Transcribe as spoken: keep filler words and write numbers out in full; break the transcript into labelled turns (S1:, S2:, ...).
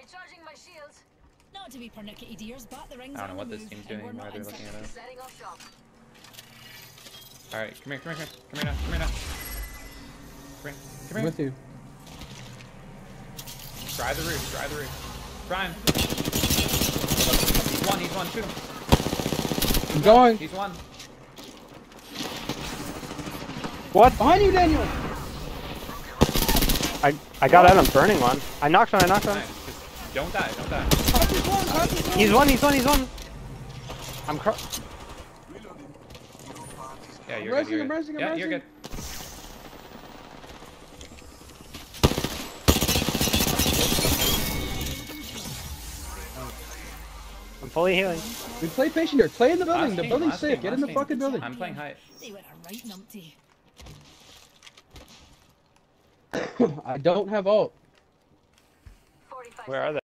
S1: Recharging my shields.
S2: Not to be pernickety dears, but the rings
S3: I don't know
S2: on
S3: what
S2: the
S3: this
S2: move,
S3: team's
S2: and
S3: doing,
S2: we're
S3: why
S2: not
S3: they're
S2: in
S3: looking at
S2: sight.
S3: us.
S1: Setting off shop.
S3: Alright, come here, come here, come here, come here now, come here now. Come here, come here.
S4: With you.
S3: Try the roof, try the roof. Prime. He's one, he's one, shoot him.
S4: I'm going.
S3: He's one.
S5: What?
S4: Behind you, Daniel.
S5: I I got out. I'm burning one. I knocked one. I knocked one.
S3: Nice. Just don't die, don't die.
S4: Copy's one, copy's one.
S5: He's one. He's one. He's one. I'm cr
S3: Yeah,
S4: I'm
S3: you're
S4: resing,
S3: good, you're
S4: I'm
S3: good.
S4: resing, I'm
S3: yeah, you're
S4: resing.
S3: good.
S5: I'm fully healing.
S4: We play patient here. Play in the building.
S3: Last
S4: The
S3: game,
S4: building's
S3: last
S4: safe.
S3: game,
S4: Get in the
S3: last
S4: fucking
S3: game.
S4: building.
S3: I'm playing high.
S2: They went a right numpty.
S4: I don't have ult.
S1: forty-five
S5: Where are they?